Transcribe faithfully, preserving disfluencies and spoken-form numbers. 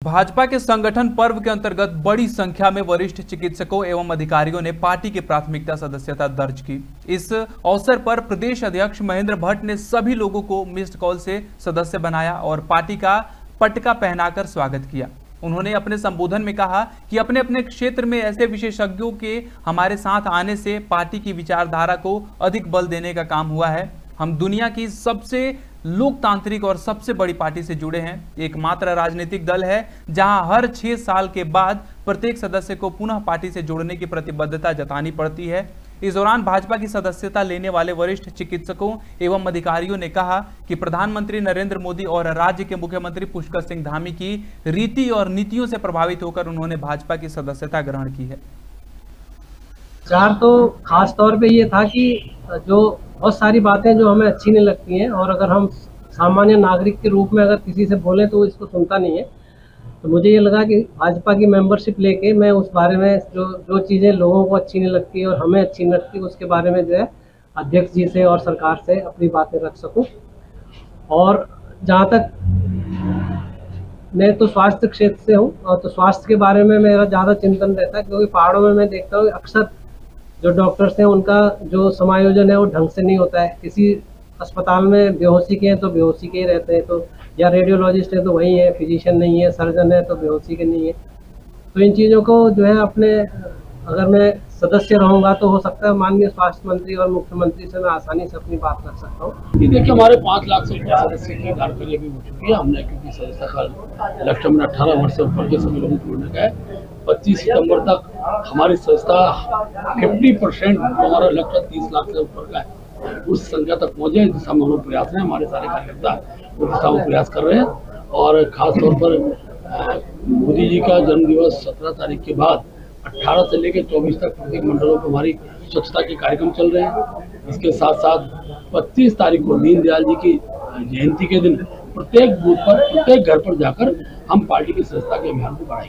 भाजपा के संगठन पर्व के अंतर्गत बड़ी संख्या में वरिष्ठ चिकित्सकों एवं अधिकारियों ने पार्टी की प्राथमिकता सदस्यता दर्ज की। इस अवसर पर प्रदेश अध्यक्ष महेंद्र भट्ट ने सभी लोगों को मिस्ड कॉल से सदस्य बनाया और पार्टी का पटका पहनाकर स्वागत किया। उन्होंने अपने संबोधन में कहा कि अपने अपने क्षेत्र में ऐसे विशेषज्ञों के हमारे साथ आने से पार्टी की विचारधारा को अधिक बल देने का काम हुआ है। हम दुनिया की सबसे लोकतांत्रिक और सबसे बड़ी पार्टी से जुड़े हैं। एकमात्र राजनीतिक दल है जहां हर छह साल के बाद प्रत्येक सदस्य को पुनः पार्टी से जोड़ने की प्रतिबद्धता जतानी पड़ती है। इस दौरान भाजपा की सदस्यता लेने वाले वरिष्ठ चिकित्सकों एवं अधिकारियों ने कहा कि प्रधानमंत्री नरेंद्र मोदी और राज्य के मुख्यमंत्री पुष्कर सिंह धामी की रीति और नीतियों से प्रभावित होकर उन्होंने भाजपा की सदस्यता ग्रहण की है। चार तो खास तौर पे ये था कि जो बहुत सारी बातें जो हमें अच्छी नहीं लगती हैं और अगर हम सामान्य नागरिक के रूप में अगर किसी से बोलें तो इसको सुनता नहीं है, तो मुझे ये लगा कि भाजपा की मेंबरशिप लेके मैं उस बारे में जो जो चीज़ें लोगों को अच्छी नहीं लगती और हमें अच्छी नहीं लगती उसके बारे में जो है अध्यक्ष जी से और सरकार से अपनी बातें रख सकूं। और जहाँ तक मैं तो स्वास्थ्य क्षेत्र से हूँ और तो स्वास्थ्य के बारे में मेरा ज़्यादा चिंतन रहता है, क्योंकि पहाड़ों में मैं देखता हूँ अक्सर जो डॉक्टर्स हैं उनका जो समायोजन है वो ढंग से नहीं होता है। किसी अस्पताल में बेहोशी के हैं तो बेहोशी के ही रहते हैं, तो या रेडियोलॉजिस्ट है तो वही है, फिजिशियन नहीं है, सर्जन है तो बेहोशी के नहीं है। तो इन चीज़ों को जो है अपने अगर मैं सदस्य रहूँगा तो हो सकता है माननीय स्वास्थ्य मंत्री और मुख्यमंत्री से मैं आसानी से अपनी बात रख सकता हूँ। देखिए, हमारे पाँच लाख से ऊपर सदस्य की कार्यक्रम भी हो चुकी है हमने, क्योंकि सदस्यता का लक्ष्य में अठारह वर्ष से ऊपर के सभी लोगों को जोड़ने का है। पच्चीस सितंबर तक हमारी संस्था पचास परसेंट हमारा लक्ष्य तीस लाख से ऊपर का है, उस संख्या तक पहुंचे। इस दिशा में हम लोग प्रयास हैं, हमारे सारे कार्यकर्ता उस दिशा में प्रयास कर रहे हैं। और खास तौर पर मोदी जी का जन्मदिवस सत्रह तारीख के बाद अठारह से लेकर चौबीस तक प्रत्येक मंडलों पर हमारी स्वच्छता के कार्यक्रम चल रहे हैं। इसके साथ साथ पच्चीस तारीख को दीनदयाल जी की जयंती के दिन प्रत्येक बूथ पर प्रत्येक घर पर जाकर हम पार्टी की सदस्यता के अभियान को बढ़ाएंगे।